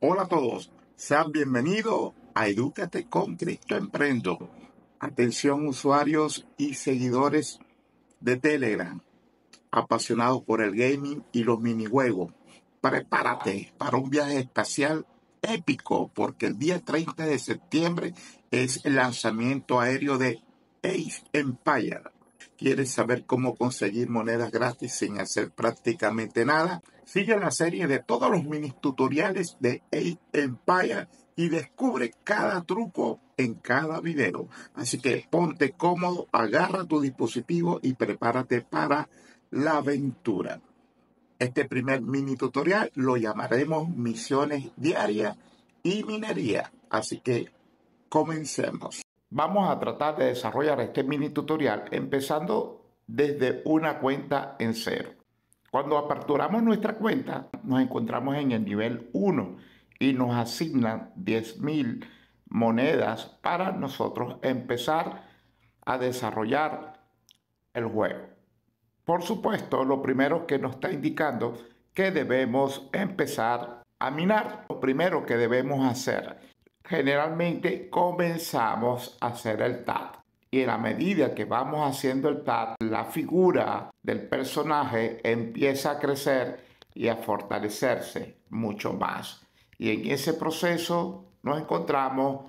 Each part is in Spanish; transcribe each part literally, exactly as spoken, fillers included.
Hola a todos, sean bienvenidos a Edúcate con Cristo Emprendo. Atención usuarios y seguidores de Telegram, apasionados por el gaming y los minijuegos. Prepárate para un viaje espacial épico porque el día treinta de septiembre es el lanzamiento aéreo de Age Empire. ¿Quieres saber cómo conseguir monedas gratis sin hacer prácticamente nada? Sigue la serie de todos los mini tutoriales de Age Empire y descubre cada truco en cada video. Así que ponte cómodo, agarra tu dispositivo y prepárate para la aventura. Este primer mini tutorial lo llamaremos misiones diarias y minería. Así que comencemos. Vamos a tratar de desarrollar este mini tutorial empezando desde una cuenta en cero. Cuando aperturamos nuestra cuenta nos encontramos en el nivel uno y nos asignan diez mil monedas para nosotros empezar a desarrollar el juego. Por supuesto, lo primero que nos está indicando que debemos empezar a minar. Lo primero que debemos hacer, generalmente comenzamos a hacer el T A T. Y en la medida que vamos haciendo el T A T, la figura del personaje empieza a crecer y a fortalecerse mucho más. Y en ese proceso nos encontramos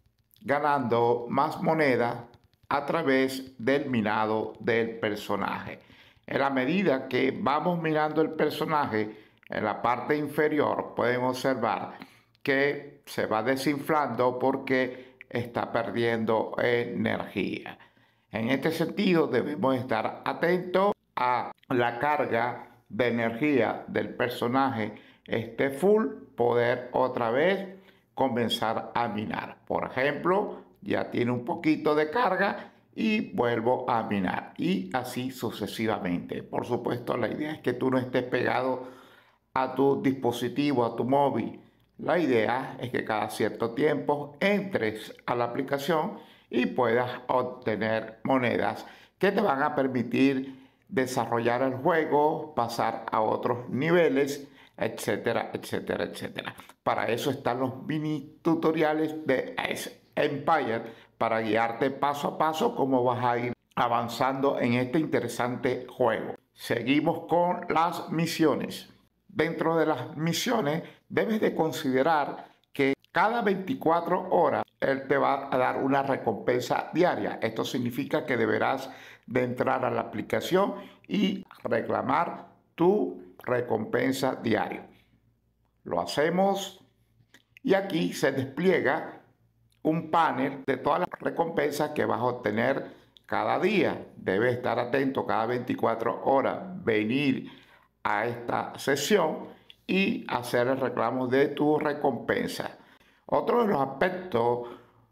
ganando más moneda a través del minado del personaje. En la medida que vamos mirando el personaje, en la parte inferior pueden observar que se va desinflando porque está perdiendo energía. En este sentido debemos estar atentos a la carga de energía del personaje esté full, poder otra vez comenzar a minar. Por ejemplo, ya tiene un poquito de carga y vuelvo a minar y así sucesivamente. Por supuesto, la idea es que tú no estés pegado a tu dispositivo, a tu móvil. La idea es que cada cierto tiempo entres a la aplicación y puedas obtener monedas que te van a permitir desarrollar el juego, pasar a otros niveles, etcétera, etcétera, etcétera. Para eso están los mini tutoriales de Age Empire, para guiarte paso a paso cómo vas a ir avanzando en este interesante juego. Seguimos con las misiones. Dentro de las misiones debes de considerar que cada veinticuatro horas él te va a dar una recompensa diaria. Esto significa que deberás de entrar a la aplicación y reclamar tu recompensa diaria. Lo hacemos y aquí se despliega un panel de todas las recompensas que vas a obtener cada día. Debes estar atento cada veinticuatro horas, venir a esta sesión y hacer el reclamo de tu recompensa. Otro de los aspectos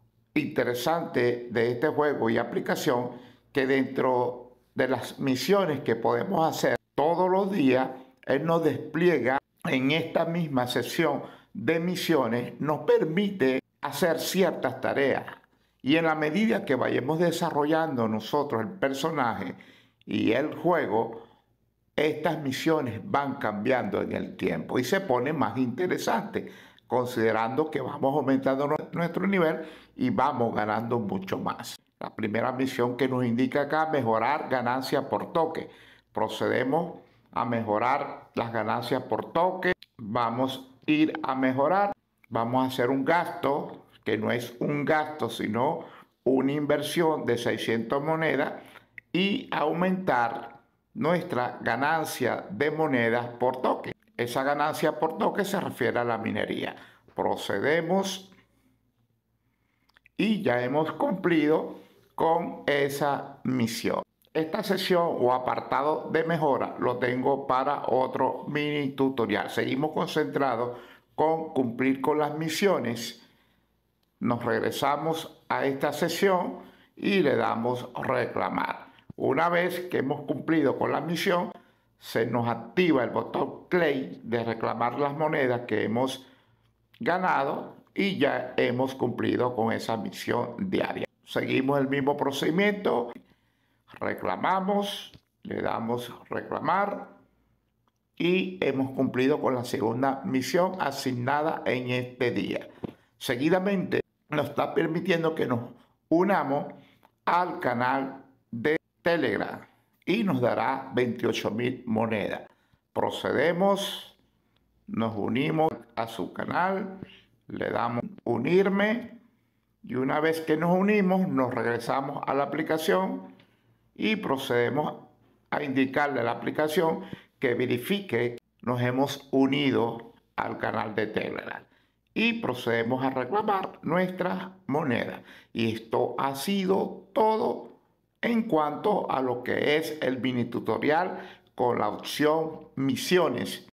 interesantes de este juego y aplicación, que dentro de las misiones que podemos hacer todos los días, él nos despliega en esta misma sesión de misiones, nos permite hacer ciertas tareas. Y en la medida que vayamos desarrollando nosotros el personaje y el juego, estas misiones van cambiando en el tiempo y se pone más interesante, considerando que vamos aumentando nuestro nivel y vamos ganando mucho más. La primera misión que nos indica acá, mejorar ganancia por toque. Procedemos a mejorar las ganancias por toque. Vamos a ir a mejorar. Vamos a hacer un gasto, que no es un gasto, sino una inversión de seiscientas monedas y aumentar nuestra ganancia de monedas por toque. Esa ganancia por toque se refiere a la minería. Procedemos y ya hemos cumplido con esa misión. Esta sesión o apartado de mejora lo tengo para otro mini tutorial. Seguimos concentrados con cumplir con las misiones. Nos regresamos a esta sesión y le damos reclamar. Una vez que hemos cumplido con la misión, se nos activa el botón claim de reclamar las monedas que hemos ganado y ya hemos cumplido con esa misión diaria. Seguimos el mismo procedimiento, reclamamos, le damos reclamar y hemos cumplido con la segunda misión asignada en este día. Seguidamente nos está permitiendo que nos unamos al canal de Telegram y nos dará veintiocho mil monedas. Procedemos, nos unimos a su canal, le damos unirme y una vez que nos unimos nos regresamos a la aplicación y procedemos a indicarle a la aplicación que verifique que nos hemos unido al canal de Telegram y procedemos a reclamar nuestras monedas. Y esto ha sido todo en cuanto a lo que es el mini tutorial con la opción misiones